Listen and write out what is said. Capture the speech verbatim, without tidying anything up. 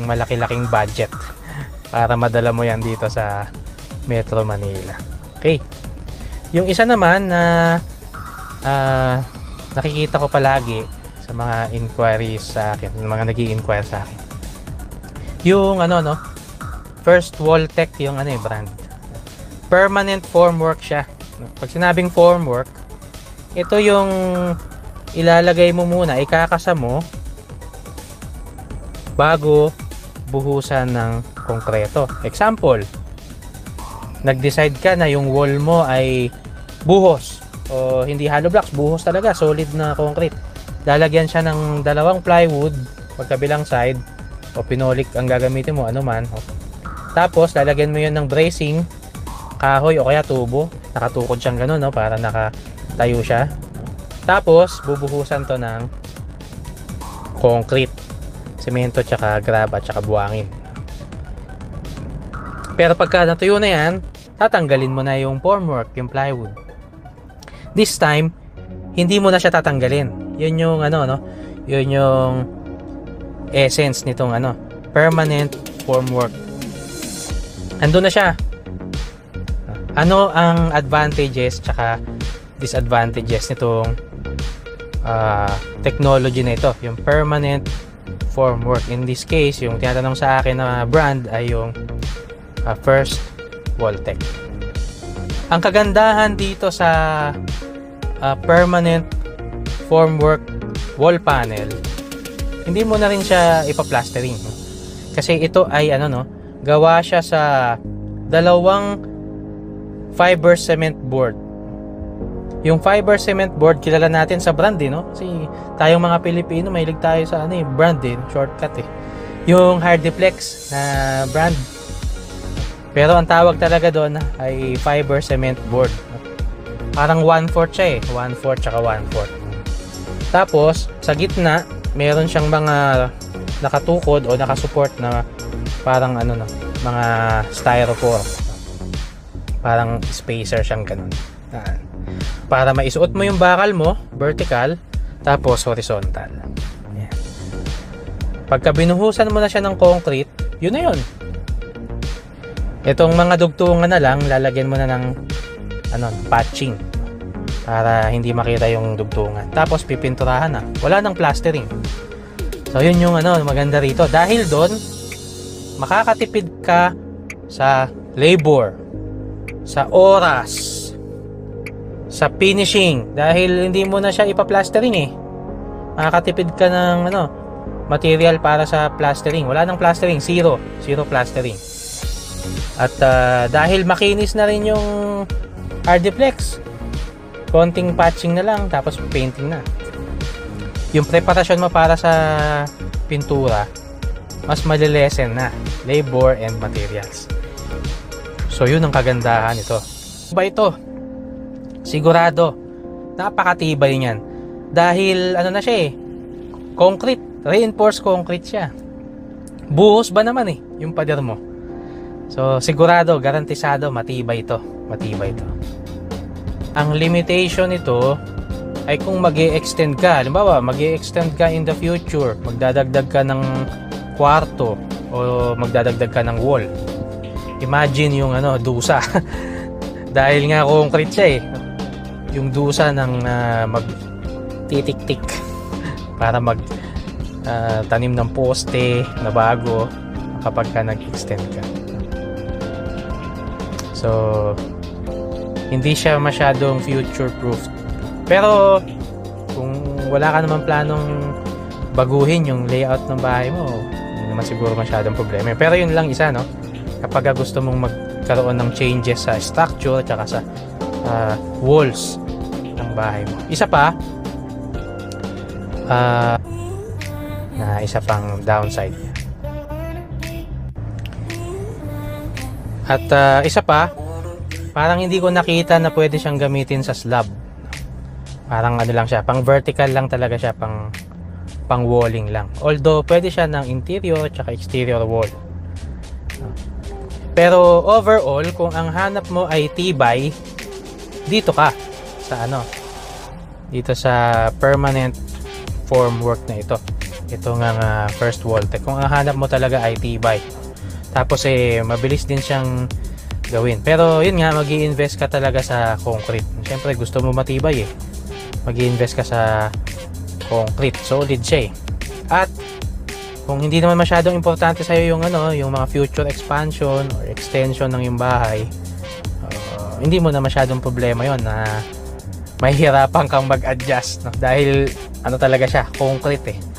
yung malaki-laking budget para madala mo yan dito sa Metro Manila. Okay. Yung isa naman na uh, nakikita ko palagi sa mga inquiries sa akin, mga nag-i-inquire sa akin. Yung ano no, First Wall Tech yung ano eh, brand. Permanent formwork siya. Pag sinabing formwork, ito yung ilalagay mo muna, ikakasa mo bago buhusan ng konkreto. Example, nag-decide ka na yung wall mo ay buhos o hindi hollow blocks, buhos talaga, solid na concrete. Lalagyan siya ng dalawang plywood pagkabilang side o pinolik ang gagamitin mo, ano man. Tapos lalagyan mo yun ng bracing, kahoy o kaya tubo, nakatukod siyang gano'n, no, para nakatayo siya. Tapos bubuhusan to ng concrete, semento tsaka graba tsaka buhangin. Pero pagka natuyo na yan, tatanggalin mo na yung formwork, yung plywood. This time, hindi mo na siya tatanggalin. Yun yung ano, no? Yun yung essence nitong ano, permanent formwork. Andun na siya. Ano ang advantages tsaka disadvantages nitong uh, technology na ito? Yung permanent formwork. In this case, yung tinatanong sa akin na brand ay yung uh, First Wall Tech. Ang kagandahan dito sa uh, permanent formwork wall panel, hindi mo na rin siya ipa-plastering, no? Kasi ito ay ano, no, gawa siya sa dalawang fiber cement board. Yung fiber cement board kilala natin sa brand eh, no? Kasi tayong mga Pilipino mahilig tayo sa ano eh, brand eh, shortcut eh. Yung Hardiplex na brand. Pero ang tawag talaga doon ay fiber cement board. Parang one fourth siya eh. one fourth tsaka one fourth. Tapos, sa gitna, meron siyang mga nakatukod o nakasupport na parang ano no, mga styrofoam. Parang spacer siyang ganun. Para maisuot mo yung bakal mo, vertical, tapos horizontal. Ayan. Pagka binuhusan mo na siya ng concrete, yun na yun. Itong mga dugtungan na lang, lalagyan mo na ng ano, patching para hindi makita yung dugtungan. Tapos pipinturahan na. Wala nang plastering. So yun yung ano, maganda rito. Dahil doon, makakatipid ka sa labor, sa oras, sa finishing. Dahil hindi mo na siya ipa-plastering eh. Makakatipid ka ng ano, material para sa plastering. Wala nang plastering. Zero. Zero plastering. At uh, dahil makinis na rin yung Hardiplex, konting patching na lang, tapos painting na. Yung preparasyon mo para sa pintura, mas malilesen na labor and materials. So yun ang kagandahan ito. Ba ito? Sigurado, napakatibay niyan. Dahil ano na siya eh, concrete, reinforced concrete siya. Buhos ba naman eh, yung pader mo. So sigurado, garantisado, matibay ito. Matibay ito. Ang limitation nito ay kung mag-i-extend ka. Halimbawa, mag-i-extend ka in the future, magdadagdag ka ng kwarto o magdadagdag ka ng wall. Imagine yung ano, dusa. Dahil nga concrete siya eh. Yung dusa ng uh, mag-titik-tik para mag uh, tanim ng poste na bago kapag ka nag-extend ka. So hindi siya masyadong future proof. Pero kung wala ka naman planong baguhin yung layout ng bahay mo, hindi naman siguro masyadong problema. Pero yun lang isa, no? Kapag gusto mong magkaroon ng changes sa structure at saka sa uh, walls ng bahay mo. Isa pa, uh, na isa pang downside niya. At uh, isa pa, parang hindi ko nakita na pwede siyang gamitin sa slab. Parang ano lang siya, pang vertical lang talaga siya, pang pang walling lang. Although pwede siya ng interior at exterior wall. Pero overall, kung ang hanap mo ay tibay, dito ka sa ano, dito sa permanent formwork na ito. ito nga nga first wall tech. Kung ang hanap mo talaga ay tibay, tapos eh mabilis din siyang gawin. Pero yun nga, mag-i-invest ka talaga sa concrete. Siyempre gusto mo matibay eh, mag-i-invest ka sa concrete, solid siya eh. At kung hindi naman masyadong importante sa iyo yung ano, yung mga future expansion or extension ng yung bahay, uh, hindi mo na masyadong problema yon na mahihirapan kang mag-adjust, no? Dahil ano talaga siya, concrete eh.